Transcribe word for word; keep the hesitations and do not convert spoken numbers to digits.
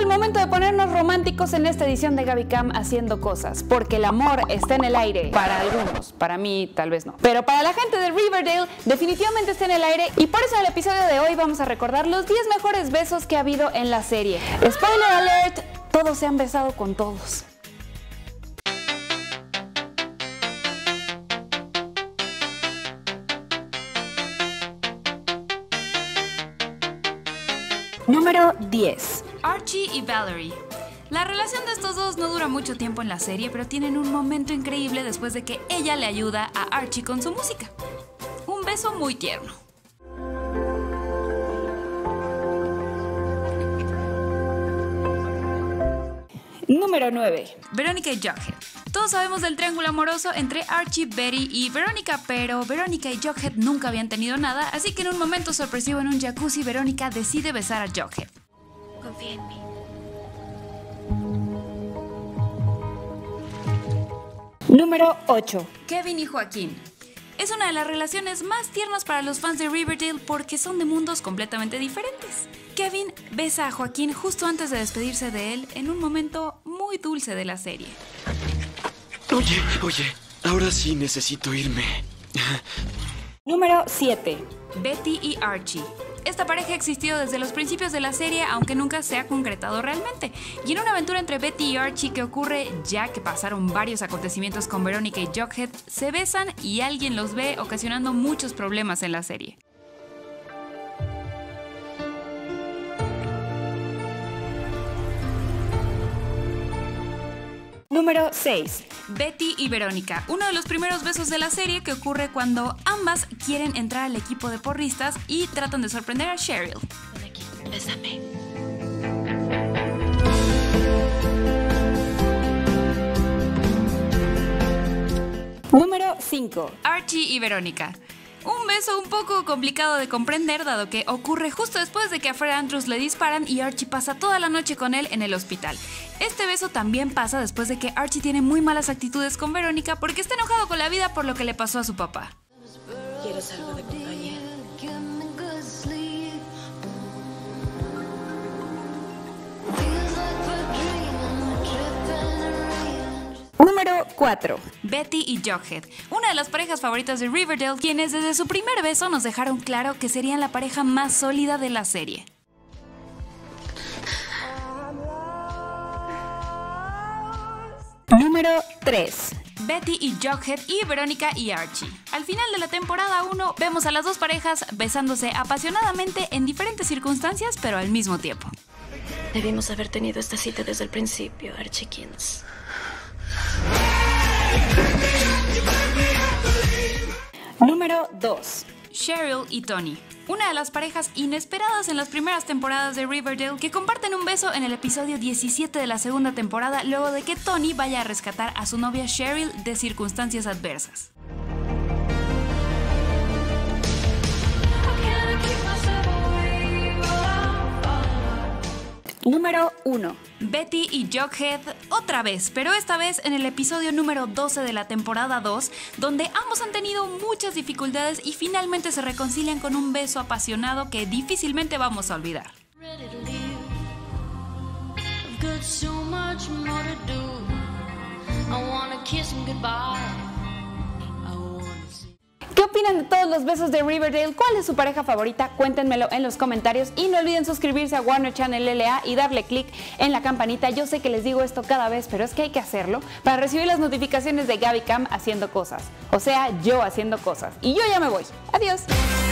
el momento de ponernos románticos en esta edición de Gaby Cam haciendo cosas, porque el amor está en el aire para algunos, para mí tal vez no, pero para la gente de Riverdale definitivamente está en el aire, y por eso en el episodio de hoy vamos a recordar los diez mejores besos que ha habido en la serie. Spoiler alert, todos se han besado con todos. Número diez. Archie y Valerie. La relación de estos dos no dura mucho tiempo en la serie, pero tienen un momento increíble después de que ella le ayuda a Archie con su música. Un beso muy tierno. Número nueve. Verónica y Jughead. Todos sabemos del triángulo amoroso entre Archie, Betty y Verónica, pero Verónica y Jughead nunca habían tenido nada, así que en un momento sorpresivo en un jacuzzi, Verónica decide besar a Jughead. Confía en mí. Número ocho. Kevin y Joaquín. Es una de las relaciones más tiernas para los fans de Riverdale porque son de mundos completamente diferentes. Kevin besa a Joaquín justo antes de despedirse de él en un momento muy dulce de la serie. Oye, oye, ahora sí necesito irme. Número siete. Betty y Archie. Esta pareja ha existido desde los principios de la serie, aunque nunca se ha concretado realmente. Y en una aventura entre Betty y Archie que ocurre ya que pasaron varios acontecimientos con Verónica y Jughead, se besan y alguien los ve, ocasionando muchos problemas en la serie. Número seis. Betty y Verónica, uno de los primeros besos de la serie que ocurre cuando ambas quieren entrar al equipo de porristas y tratan de sorprender a Cheryl. Ven aquí, bésame. Número cinco. Archie y Verónica. Un beso un poco complicado de comprender, dado que ocurre justo después de que a Fred Andrews le disparan y Archie pasa toda la noche con él en el hospital. Este beso también pasa después de que Archie tiene muy malas actitudes con Verónica porque está enojado con la vida por lo que le pasó a su papá. ¿Quieres algo de compañía? Número cuatro. Betty y Jughead, una de las parejas favoritas de Riverdale, quienes desde su primer beso nos dejaron claro que serían la pareja más sólida de la serie. Número tres. Betty y Jughead y Verónica y Archie. Al final de la temporada uno vemos a las dos parejas besándose apasionadamente en diferentes circunstancias, pero al mismo tiempo. Debimos haber tenido esta cita desde el principio, Archiekins. Número dos. Cheryl y Tony, una de las parejas inesperadas en las primeras temporadas de Riverdale que comparten un beso en el episodio diecisiete de la segunda temporada luego de que Tony vaya a rescatar a su novia Cheryl de circunstancias adversas. Número uno. Betty y Jughead otra vez, pero esta vez en el episodio número doce de la temporada dos, donde ambos han tenido muchas dificultades y finalmente se reconcilian con un beso apasionado que difícilmente vamos a olvidar. ¿Qué opinan de todos los besos de Riverdale? ¿Cuál es su pareja favorita? Cuéntenmelo en los comentarios y no olviden suscribirse a Warner Channel L A y darle click en la campanita. Yo sé que les digo esto cada vez, pero es que hay que hacerlo para recibir las notificaciones de Gaby Cam haciendo cosas. O sea, yo haciendo cosas. Y yo ya me voy. Adiós.